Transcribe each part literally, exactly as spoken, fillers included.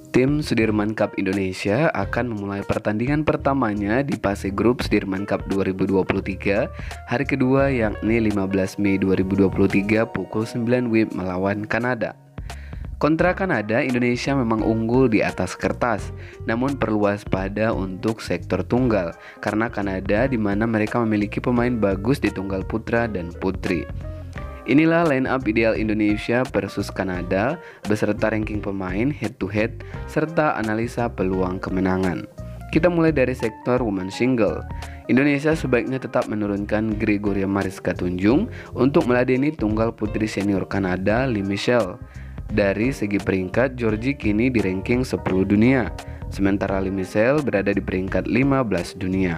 Tim Sudirman Cup Indonesia akan memulai pertandingan pertamanya di fase grup Sudirman Cup dua ribu dua puluh tiga hari kedua, yakni lima belas Mei dua ribu dua puluh tiga pukul sembilan W I B melawan Kanada. Kontra Kanada, Indonesia memang unggul di atas kertas, namun perlu waspada untuk sektor tunggal karena Kanada di mana mereka memiliki pemain bagus di tunggal putra dan putri. Inilah line up ideal Indonesia versus Kanada beserta ranking pemain head to head serta analisa peluang kemenangan. Kita mulai dari sektor women single. Indonesia sebaiknya tetap menurunkan Gregoria Mariska Tunjung untuk meladeni tunggal putri senior Kanada Lee Michelle. Dari segi peringkat, Georgie kini di ranking sepuluh dunia, sementara Lee Michelle berada di peringkat lima belas dunia.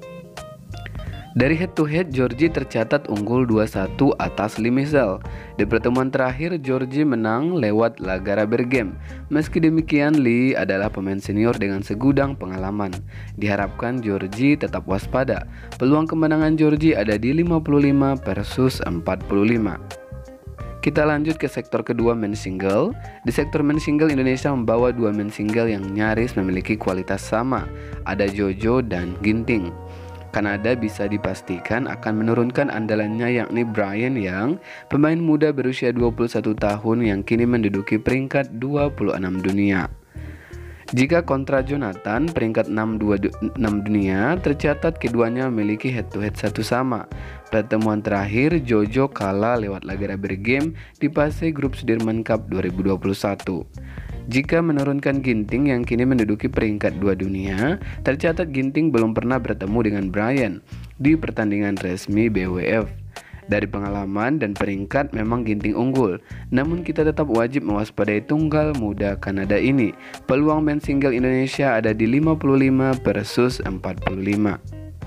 Dari head to head, Georgie tercatat unggul dua satu atas Lee Michelle. Di pertemuan terakhir, Georgie menang lewat laga rubber game. Meski demikian, Lee adalah pemain senior dengan segudang pengalaman. Diharapkan Georgie tetap waspada. Peluang kemenangan Georgie ada di lima puluh lima versus empat puluh lima. Kita lanjut ke sektor kedua, men's single. Di sektor men's single, Indonesia membawa dua men's single yang nyaris memiliki kualitas sama. Ada Jojo dan Ginting. Kanada bisa dipastikan akan menurunkan andalannya, yakni Brian Yang, pemain muda berusia dua puluh satu tahun yang kini menduduki peringkat dua puluh enam dunia. Jika kontra Jonathan, peringkat enam dunia, tercatat keduanya memiliki head to head satu sama. Pertemuan terakhir, Jojo kalah lewat laga rubber game di fase grup Sudirman Cup dua ribu dua puluh satu. Jika menurunkan Ginting yang kini menduduki peringkat dua dunia, tercatat Ginting belum pernah bertemu dengan Brian di pertandingan resmi B W F. Dari pengalaman dan peringkat memang Ginting unggul, namun kita tetap wajib mewaspadai tunggal muda Kanada ini. Peluang men's single Indonesia ada di lima puluh lima versus empat puluh lima.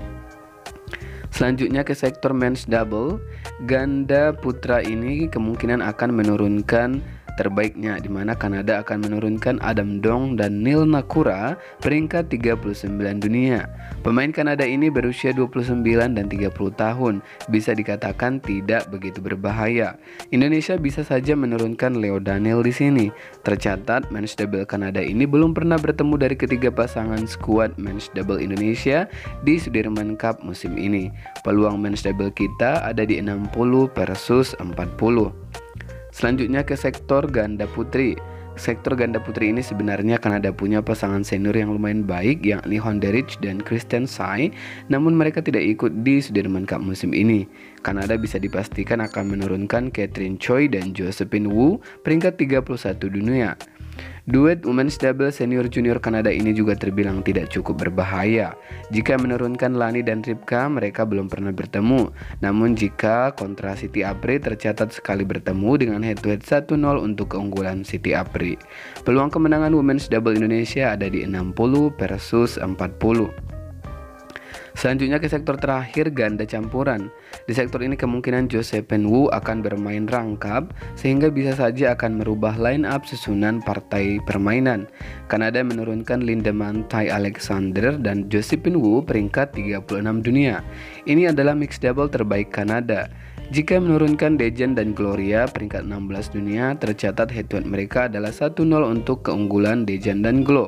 Selanjutnya ke sektor men's double. Ganda putra ini kemungkinan akan menurunkan terbaiknya, di mana Kanada akan menurunkan Adam Dong dan Neil Nakura peringkat tiga puluh sembilan dunia. Pemain Kanada ini berusia dua puluh sembilan dan tiga puluh tahun, bisa dikatakan tidak begitu berbahaya. Indonesia bisa saja menurunkan Leo Daniel di sini. Tercatat men's double Kanada ini belum pernah bertemu dari ketiga pasangan skuad men's double Indonesia di Sudirman Cup musim ini. Peluang men's double kita ada di enam puluh versus empat puluh. Selanjutnya ke sektor ganda putri. Sektor ganda putri ini sebenarnya Kanada punya pasangan senior yang lumayan baik, yakni Honderich dan Christian Tsai, namun mereka tidak ikut di Sudirman Cup musim ini. Kanada bisa dipastikan akan menurunkan Catherine Choi dan Josephine Wu peringkat tiga puluh satu dunia. Duet women's double senior junior Kanada ini juga terbilang tidak cukup berbahaya. Jika menurunkan Lani dan Ripka, mereka belum pernah bertemu. Namun jika kontra Siti Apri, tercatat sekali bertemu dengan head to head satu nol untuk keunggulan Siti Apri. Peluang kemenangan women's double Indonesia ada di enam puluh versus empat puluh. Selanjutnya ke sektor terakhir, ganda campuran. Di sektor ini kemungkinan Josephine Wu akan bermain rangkap sehingga bisa saja akan merubah line up susunan partai permainan. Kanada menurunkan Lindemann Tai Alexander dan Josephine Wu peringkat tiga puluh enam dunia. Ini adalah mixed double terbaik Kanada. Jika menurunkan Dejan dan Gloria peringkat enam belas dunia, tercatat head to head mereka adalah satu nol untuk keunggulan Dejan dan Glo.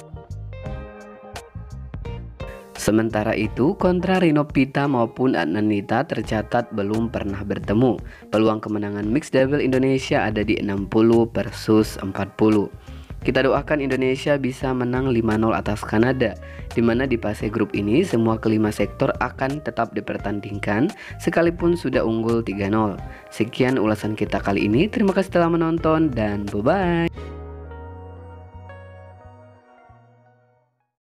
Sementara itu, kontra Rino Pita maupun Adnan Nita tercatat belum pernah bertemu. Peluang kemenangan mixed double Indonesia ada di enam puluh versus empat puluh. Kita doakan Indonesia bisa menang lima nol atas Kanada, di mana di fase grup ini semua kelima sektor akan tetap dipertandingkan sekalipun sudah unggul tiga nol. Sekian ulasan kita kali ini, terima kasih telah menonton dan bye-bye.